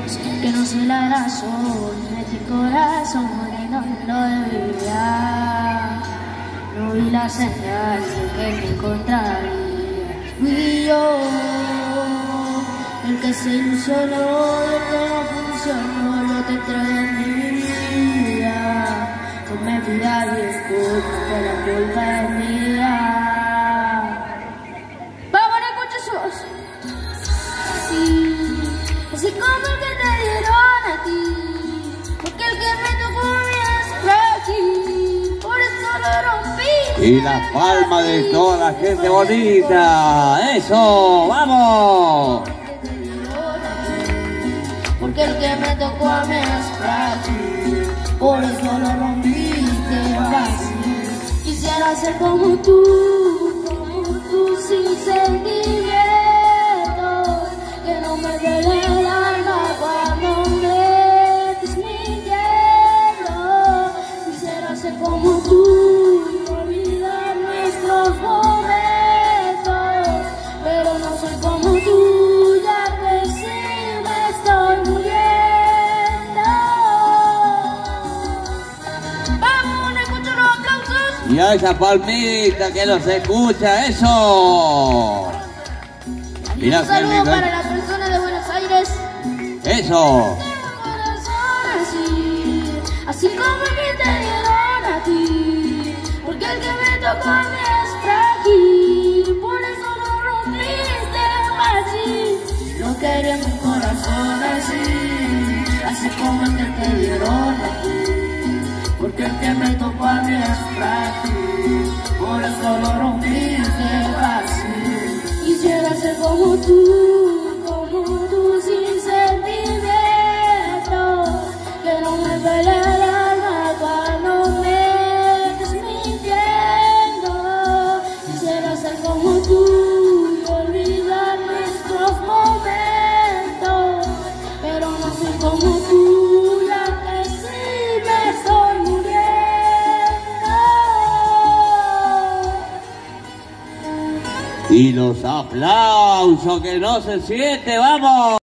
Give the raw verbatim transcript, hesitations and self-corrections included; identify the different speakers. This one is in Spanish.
Speaker 1: que no soy la razón de este corazón muriendo no debía. No vi la señal de que me encontraría. Fui yo el que se ilusionó, el que no funcionó, yo te entregué en mi vida. No me pidas disculpas, que la culpa es mía. Vamos, escucha su voz. Así, así como el que te dieron a ti, porque el que me tocó es frágil, por eso lo rompí.
Speaker 2: Y la palma de toda la gente bonita. ¡Eso! ¡Vamos!
Speaker 1: Porque el que me tocó a mí es frágil, por eso lo rompiste fácil. Quisiera ser como tú, como tú, sin sentimientos, que no me duele el alma cuando me estés mintiendo. Quisiera ser como tú, olvidar nuestros momentos, pero no soy como tú, ya que sí me estoy muriendo. Vamos, escucho los aplausos.
Speaker 2: Y a esa palmita que nos escucha, eso.
Speaker 1: Y un saludo para las personas de Buenos Aires.
Speaker 2: Eso.
Speaker 1: Así, así como el que te dieron a ti, porque el que me tocó a mí es frágil, por eso lo rompiste fácil. No quería mi corazón así, así como el que te dieron a ti, porque el que me tocó a mí es frágil, por eso lo rompiste fácil. Quisiera ser como tú, como tú, sin sentimientos, que no me duele el alma cuando me estés mintiendo. Quisiera ser como tú y olvidar nuestros momentos, pero no soy como tú, ya que sí me estoy muriendo.
Speaker 2: Y los aplausos que no se siente, vamos.